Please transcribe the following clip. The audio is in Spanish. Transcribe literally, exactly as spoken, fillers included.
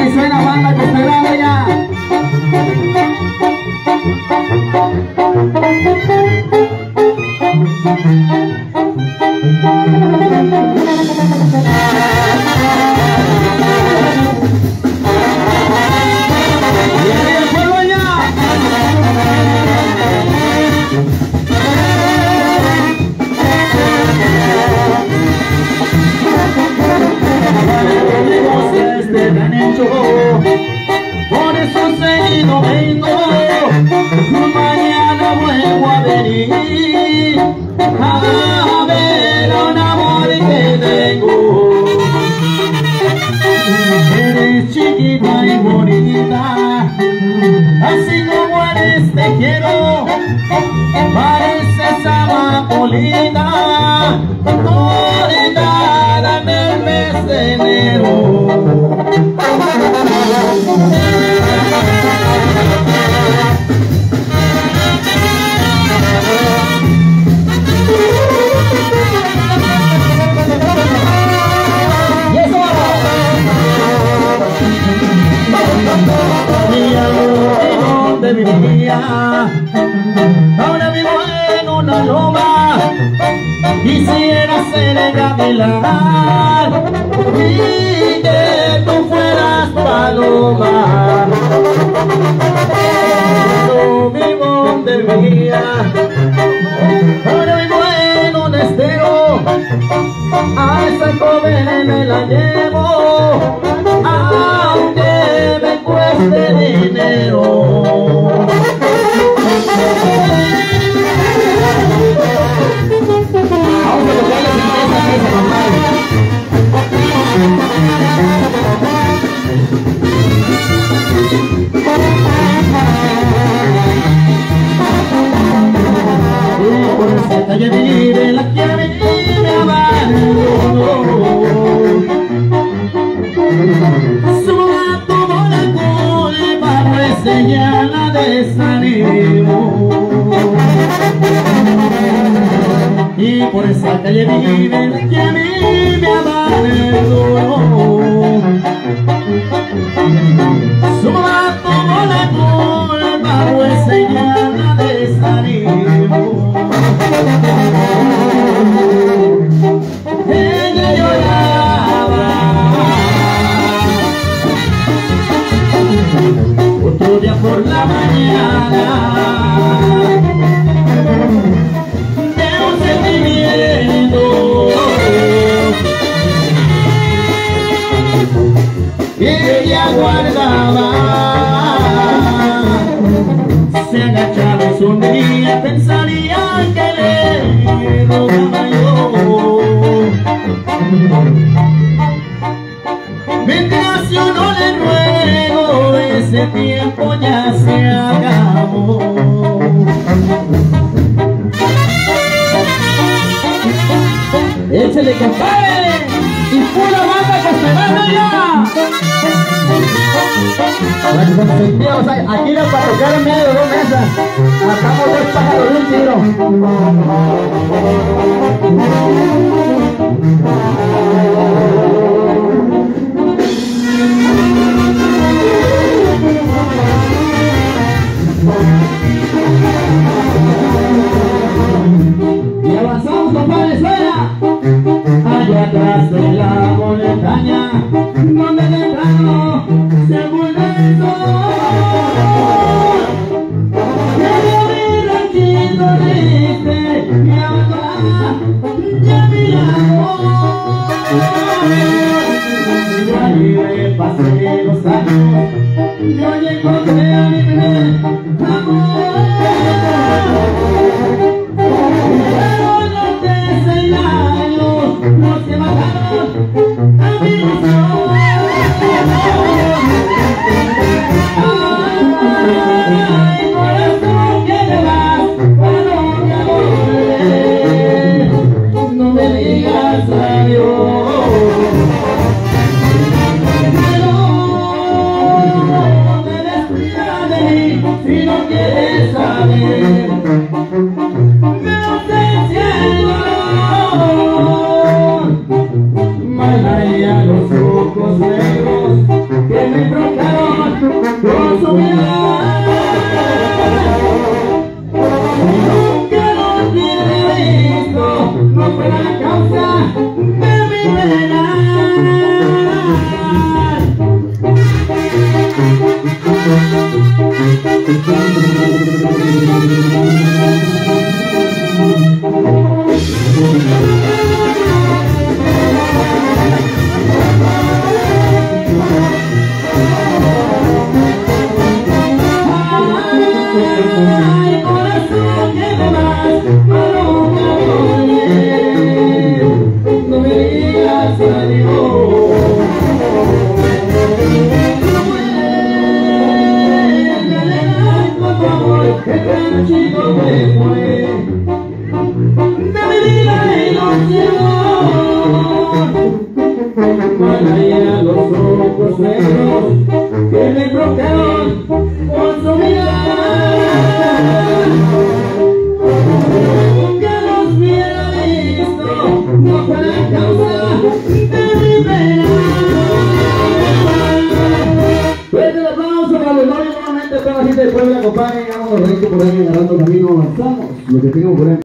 Ahí suena banda Costegrado ya. Por eso seguido vengo, mañana vuelvo a venir a ver un amor que tengo. Eres chiquita y bonita, así como eres te quiero, pareces amapolita, bonita en el mes de enero. De mi vida, ahora vivo en una loma, quisiera ser el gavilán y que tú fueras paloma. No vivo de mi vida, ahora vivo en un estero, a esa joven me la llevo, aunque me cueste dinero. Y por esa calle vive la que a mí me abandonó. Su mamá tomó la culpa, pues ella la desanimó. Y por esa calle vive la que a mí me abandonó. Su mamá tomó la culpa, pues ella la desanimó. Ella lloraba. Otro día por la mañana, de un sentimiento que ella guardaba, se agachaba y sonría, pensaría que le rogaba yo. Mientras yo no le ruego, ese tiempo ya se acabó. Échale, compadre, y pura banda Costegrado ya. Bueno, consentidos, aquí era para tocar en medio de dos mesas. Matamos dos pájaros de un tiro. Y avanzamos, compadre, suena. Allá atrás de la montaña, donde temprano se vuelve el sol, quiero mi ranchito triste, mi abandonada, ya mi amor. Yo allí me pasé los años, yo ya encontré a mi primer amor. Pero los de seis años, los que mataron a mi ilusión. Para los ojos negros que me bloquearon con su mirada, que los hubiera visto, no fue la causa de mi pena. Fuerte el aplauso para los novios nuevamente, toda la gente de Puebla, compadre, vámonos recto por ahí agarrando camino, avanzamos, lo que tengo por ahí.